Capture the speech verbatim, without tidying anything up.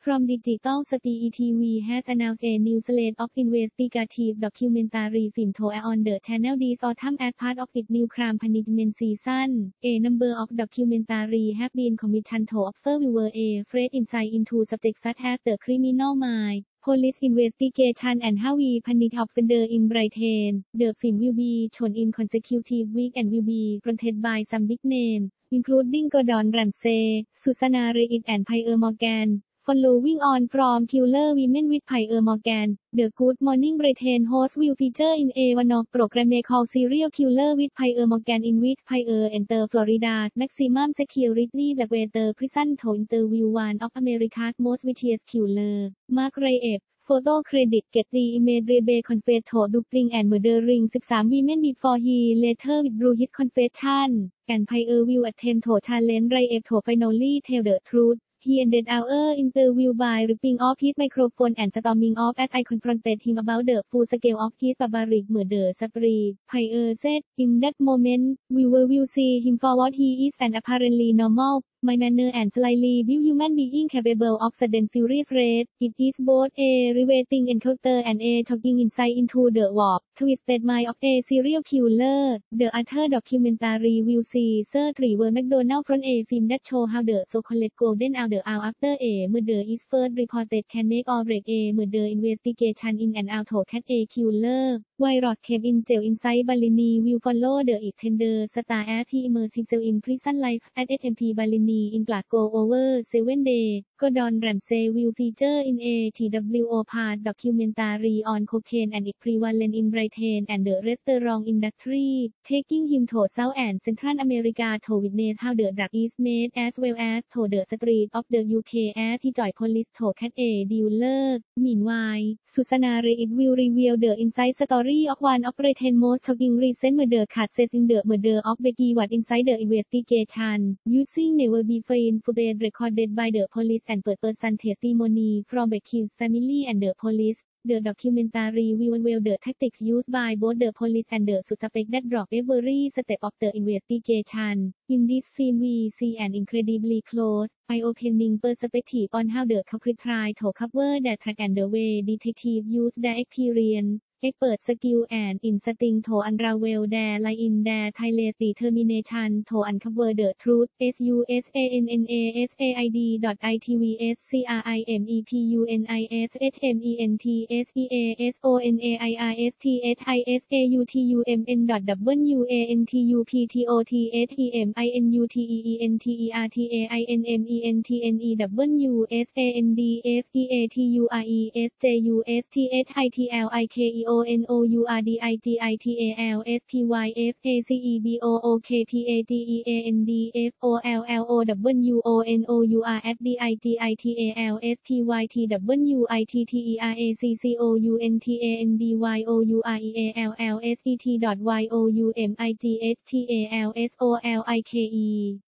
From Digital Spy T V has announced a new slate of investigative documentary film to air on the channel this autumn as part of its new crime punishment season. A number of documentaries have been commissioned to offer viewers a fresh insight into subjects such as the criminal mind, police investigation and how we punish offenders in Britain. The film will be shown in consecutive weeks and will be fronted by some big names, including Gordon Ramsay, Susanna Reid and Piers Morgan. Following on from Killer Women with Piers Morgan, the Good Morning Britain host will feature in a one-off program called Serial Killer with Piers Morgan, in which Piers enters Florida's maximum security Blackwater prison to interview one of America's most vicious killers, Mark Raef. Photo credit get the image Raef confessed to duping and murdering sixteen women before he later withdrew his confession, and Piers will attempt to challenge Raef to finally tell the truth. He ended our interview by ripping off his microphone and storming off as I confronted him about the full scale of his barbaric murder spree. Piers said, "In that moment, viewer will see him for what he is, an apparently normal, minor and slightly built human being capable of sudden furious rage. It is both a riveting encounter and a shocking insight into the warped, twisted mind of a serial killer." The other documentary will see Sir Trevor McDonald from a film that shows how the so-called golden hour after a murder is first reported can make or break a murder investigation in and out to catch a killer. While Ross kept in jail inside Ballini will follow the extender star as he immerses himself in prison life at S M P Ballini in Glasgow over seven days. Gordon Ramsay will feature in a T W O part documentary on cocaine and its prevalence in Britain and the restaurant industry, taking him to South and Central America to witness how the drug is made as well as to the streets of the U K as he joined police to catch a dealer. Meanwhile, Susanna Reid will reveal the inside story of one of Britain's most shocking recent murder cases in the murder of Becky Ward inside the investigation, using never-before footage recorded by the police and first-person testimony from Becky's family and the police. The documentary will unveil the tactics used by both the police and the suspect that drop every step of the investigation. In this film we see an incredibly close, eye-opening perspective on how the culprit tried to cover their track and the way detectives use their experience, expert skill and instinct to unravel their lie in their tireless determination to uncover the truth. Susanna dot I T V S C R I M E P U N I S H M E N T S E A S O N A I R S T H I S A U T U M N dot W A N T U P T O T H E M I N U T E E N T E R T A I N M E N T N E W S A N D F E A T U R E S J U S T H I T L I K E O N O U R D I G I T A L S P Y F A C E B O O K P A G E A N D F O L L O W O N O U R at D I G I T A L S P Y T W I T T E R A C C O U N T A N D Y O U R E A L L S E T dot Y O U M I G H T A L S O L I K E